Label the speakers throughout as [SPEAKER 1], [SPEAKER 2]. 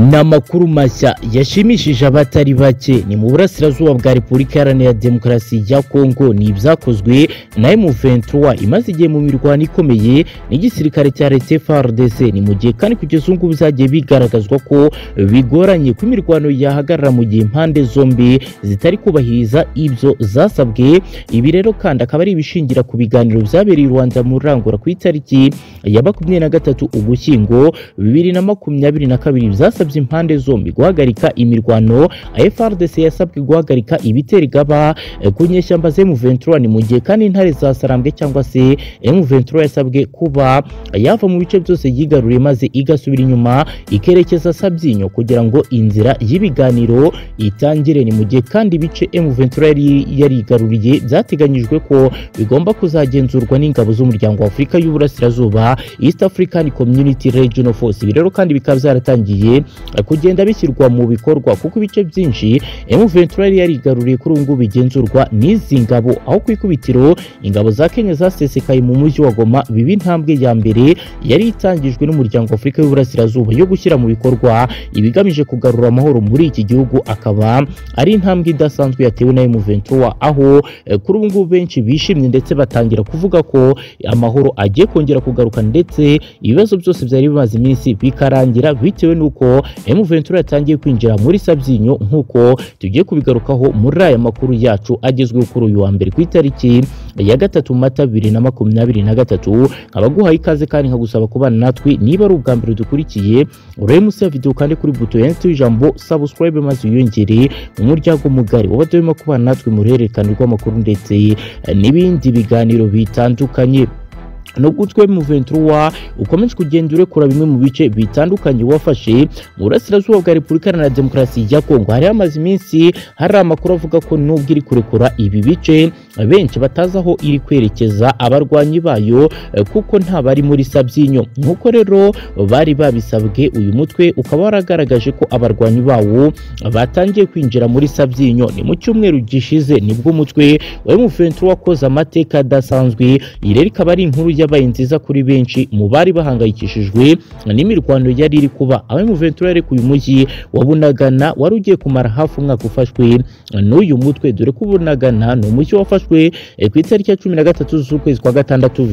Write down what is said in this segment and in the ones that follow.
[SPEAKER 1] N'amakuru mashya yashimishije abatari bake ni mu burasirazuba bwa Repubulika Iharanira Demokarasi ya Kongo. Ni ibyakozwe na M23 imaze igihe mu mirwano ikomeye n'igisirikare cya leta FARDC. Ni mu gihe kandi kugeza ubu bizagiye bigaragazwa ko bigoranye ko imirwano yahagarara mu gihe impande zombi zitari kubahiriza ibyo zasabwe. Ibi rero kandi akaba ari ibishingira ku biganiro byabereye i Rwanda mu Rangura ku itariki ya 23 Ugushyingo 2022 byasabye impande zombi guhagarika imirwano. FARDC yasabwe guhagarika ibitero igaba ku nyeshyamba za M23, ni mu gihe kandi intare za Sarambwe cyangwa se M23 yasabwe kuba yava mu bice byose yigaruriye maze igasubira inyuma ikerekeza Sabyinyo kugira ngo inzira y'ibiganiro itangire. Ni mu gihe kandi ibice M23 yarigaruriye byateganyijwe ko bigomba kuzagenzurwa n'ingabo z'umuryango wa Afurika y'Uburasirazuba, East African Community Regional Force. Ibi rero kandi bikaba byaratangiye kugenda bishyirwa mu bikorwa kuko ibice byinshi M23 yarigaruriye kuri ubu bigenzurwa n'izi ngabo, aho ku ikubitiro ingabo za Kenya zasesekaye mu mujyi wa Goma. Bibi intambwe ya mbere yari itangijwe n'umuryango wa Afurika y'Uburasirazuba yo gushyira mu bikorwa ibigamije kugarura amahoro muri iki gihugu, akaba ari intambwe idasanzwe yatewe na M23, aho kuri ubu benshi bishimye ndetse batangira kuvuga ko amahoro agiye kongera kugaruka ndetse ibibazo byose byari bimaze iminsi bikarangira bitewe n'uko M23 yatangiye kwinjira muri Sabyinyo, nk'uko tugiye kubigarukaho muri aya makuru yacu agezweho kuri uyu wa mbere ku itariki ya 3 Mata 2023. Abaguhaye ikaze kandi nkagusaba kubana natwe niba ari ubwa mbere dukurikiye urebe munsi ya video kandi kuri buto yanditseho ijambo subscribe maze wiyongere mu muryango mugari w'abadahwema kubana natwe mu ruhererekane rw'amakuru ndetse n'ibindi biganiro bitandukanye. Nubwo utwe M23 ukomeje kugenda urekura bimwe mu bice bitandukanye wafashe mu burasirazuba bwa Repubulika Iharanira Demokarasi ya Kongo, hari amaze iminsi hari amakuru avuga ko nubwo iri kurekura ibi bice benshi batazi aho iri kwerekeza abarwanyi bayo kuko nta bari muri Sabyinyo nk'uko rero bari babisabwe. Uyu mutwe ukaba waragaragaje ko abarwanyi bawo batangiye kwinjira muri Sabyinyo. Ni mu cyumweru gishize nibwo umutwe wa M23 wakoze amateka adasanzwe. Iyi rero ikaba ari inkuru yabaye nziza kuri benshi mu bari bahangayikishijwe n'imirwano yari iri kuba. M23 yari ku mujyi wa Bunagana wari ugiye kumara hafi umwaka ufashwe n'uyu mutwe, dore ko Bunagana ni umujyi wafashwe ku itariki ya 13 z'ukwezi kwa gatandatu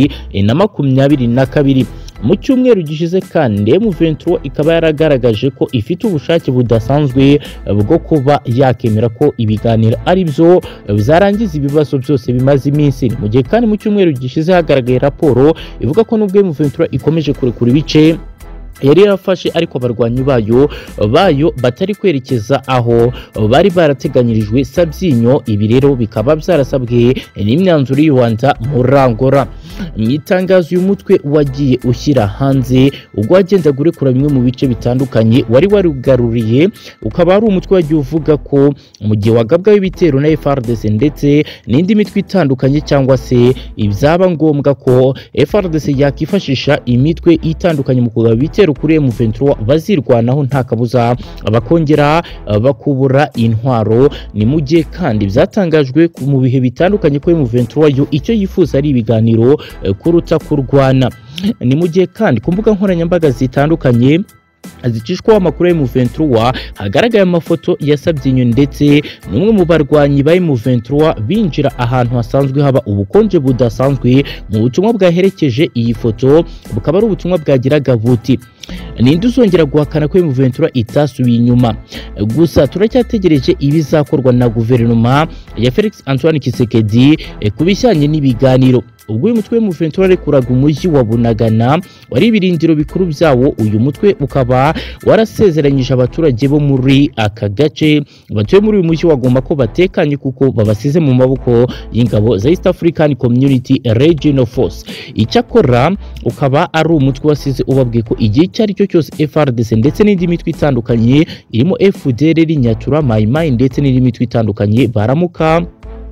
[SPEAKER 1] 2022. Mu cyumweru gishize kandi M23 ikaba yaragaragaje ko ifite ubushake budasanzwe bwo kuba yakemera ko ibiganiro ari byo bizarangiza ibibazo byose bimaze iminsi. Mu gihe kandi mu cyumweru gishize hagaragaye raporo ivuga ko nubwo M23 ikomeje kurekura ibice yari yarafashe ariko abarwanyi bayo batari kwerekeza aho bari barateganyirijwe Sabyinyo. Ibi rero bikaba byarasabwe n'imyanzuro y'u Rwanda mu Rangura. Mu itangazo uyu mutwe wagiye ushyira hanze ubwo wagenda gurekura bimwe mu bice bitandukanye wari warugaruriye, ukaba ari umutwe wagiye uvuga ko mu gihe wagabwaho ibitero na FARDC ndetse n'indi mitwe itandukanye cyangwa se ibyaba ngombwa ko FARDC yakifashisha imitwe itandukanye mu kugaba ibitero kuri M23 bazirwanaho nta kabuza bakongera bakubura intwaro. Ni mu gihe kandi byatangajwe mu bihe bitandukanye ko M23 yo icyo yifuza ari ibiganiro kuruta kurwana. Ni mu gihe kandi ku mbuga nkoranyambaga zitandukanye zicishwaho amakuru ya M23 hagaragaye amafoto ya Sabyinyo ndetse n'umwe mu barwanyi ba M23 binjira ahantu hasanzwe haba ubukonje budasanzwe. Mu butumwa bwaherekeje iyi foto bukaba ari ubutumwa bwagiraga buti: ninde uzongera guhakana ko M23 itasubiye inyuma? Gusa turacyategereje ibizakorwa na guverinoma ya Felix Antoine Tshisekedi ku bijyanye n'ibiganiro. Ubwo uyu mutwe M23 arekuraga umujyi wa Bunagana wari ibirindiro bikuru byawo, uyu mutwe ukaba warasezeranyije abaturage bo muri aka gace batuye muri uyu mujyi wagomba ko batekanye kuko babasize mu maboko y'ingabo za East African Community Regional Force. Icyakora ukaba ari umutwe wasize ubabwiye ko igihe icyo ari cyo cyose FARDC ndetse n'indi mitwe itandukanye irimo FDLR, Nyatura, Mai Mai ndetse n'indi mitwe itandukanye baramuka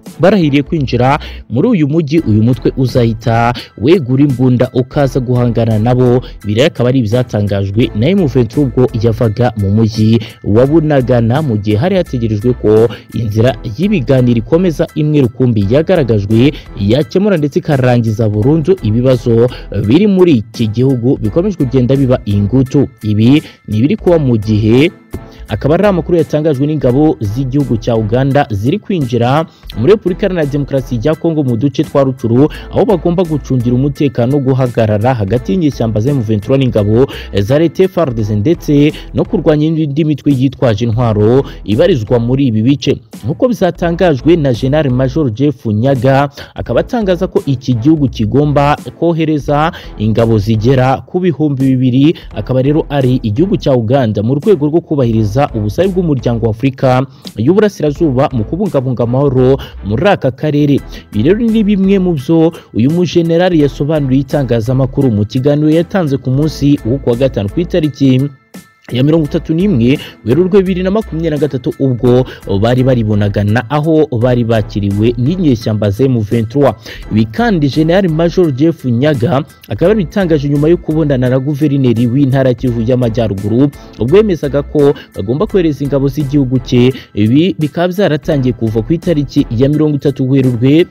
[SPEAKER 1] barahiriye kwinjira muri uyu mujyi uyu mutwe uzahita wegura imbunda ukaza guhangana nabo. Biriya akaba ari ibyatangajwe na M23 ubwo yavaga mu mujyi wa Bunagana mu gihe hari hategerejwe ko inzira y'ibiganiro ikomeza imwe rukumbi yagaragajwe yakemura ndetse ikarangiza burundu ibibazo biri muri iki gihugu bikomeje kugenda biba ingutu. Ibi ni biri kuba mu gihe akaba ari amakuru yatangajwe n'ingabo z'igihugu cya Uganda ziri kwinjira muri Repubulika Iharanira Demokarasi ya Kongo mu duce twa Rutshuru, aho bagomba gucungira umutekano guhagarara hagati y'inyeshyamba za M23 n'ingabo za leta FARDC ndetse no kurwanya indi mitwe yitwaje intwaro ibarizwa muri ibi bice. Nkuko bizatangajwe na General Major Jeff Nyaga, akaba atangaza ko iki gihugu kigomba kohereza ingabo zigera ku 2,000, akaba rero ari igihugu cya Uganda mu rwego rwo kubahiriza ubusabe bw'umuryango wa Afurika y'Uburasirazuba mu kubungabunga amahoro muri aka karere. Ibi rero ni bimwe mu byo uyu mujenerali yasobanuriye itangazamakuru mu kiganiro yatanze ku munsi wo kuwa gatanu ku itariki ya 31 Werurwe 2023 ubwo bari baribonagana aho bari bakiriwe n'inyeshyamba za M23. Ibi kandi General Major Jeff Nyaga akaba bitangaje nyuma yo kubonana na guverineri w'intara Kivu y'Amajyaruguru ubwo yemezaga ko bagomba kohereza ingabo z'igihugu cye. Ibi bikaba byaratangiye kuva ku itariki ya 30 Werurwe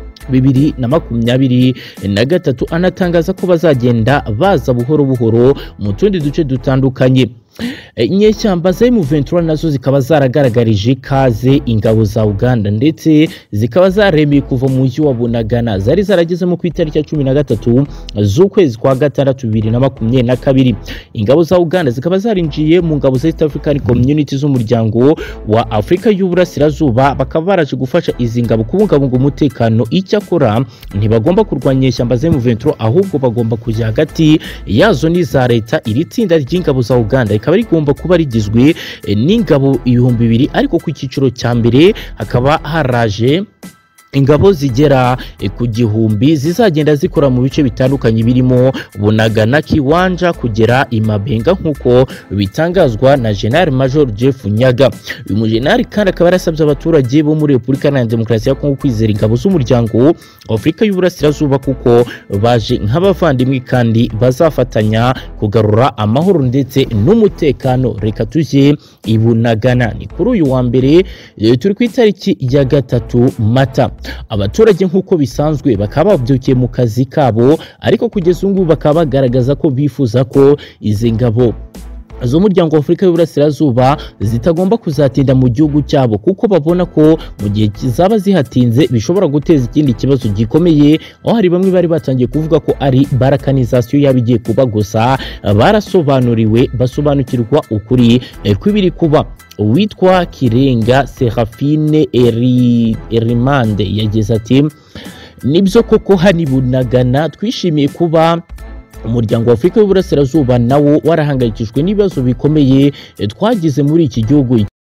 [SPEAKER 1] 2023, anatangaza ko bazagenda baza buhoro buhoro mu tundi duce dutandukanye. Inyeshyamba za M23 nazo zikaba zaragaragarije kaze ingabo za Uganda ndetse zikaba zaremeye kuva mu mujyi wa Bunagana. Zari zarageze mu itariki ya 13 z'ukwezi kwa gatandatu 2022. Ingabo za Uganda zikaba zarinjiye mu ngabo za East African Community z'umuryango wa Afurika y'Uburasirazuba, bakaba baraje gufasha izi ngabo kubungabunga umutekano. Icyakora ntibagomba kurwanya inyeshyamba za M23 ahubwo bagomba kujya hagati yazo n'iza leta. Iri tsinda ry'ingabo za Uganda ikaba rigomba kuba rigizwe n'ingabo 2,000, ariko ku cyiciro cya mbere hakaba haraje ingabo zigera ku 1,000 zizagenda zikora mu bice bitandukanye birimo Bunagana, Kiwanja kugera Imabenga nk'uko bitangazwa na General Major Jeff Nyaga. Uyu mujenerali kandi akaba yarasabye abaturage bo muri Repubulika Iharanira Demokarasi ya Kongo kwizera ingabo z'umuryango wa Afurika y'Uburasirazuba kuko baje nk'abavandimwe kandi bazafatanya kugarura amahoro ndetse n'umutekano. Reka tujye i Bunagana. Ni kuri uyu wa mbere turi ku itariki ya 3 Mata. Abaturage nk'uko bisanzwe bakaba babyukiye mu kazi kabo, ariko kugeza ubu bakaba bagaragaza ko bifuza ko izi ngabo z'umuryango wa Afurika y'Uburasirazuba zitagomba kuzatinda mu gihugu cyabo, kuko babona ko mu gihe zaba zihatinze bishobora guteza ikindi kibazo gikomeye. Aho hari bamwe bari batangiye kuvuga ko ari barakanizasiyo yabigiye kuba, gusa barasobanuriwe basobanukirwa ukuri kw'ibiri kuba. Uwitwa Kirenga Serafine Erimande yagize ati nibyo koko hani Bunagana twishimiye kuba umuryango wa Afurika y'Uburasirazuba nawo warahangayikishwe n'ibibazo bikomeye twagize muri iki gihugu.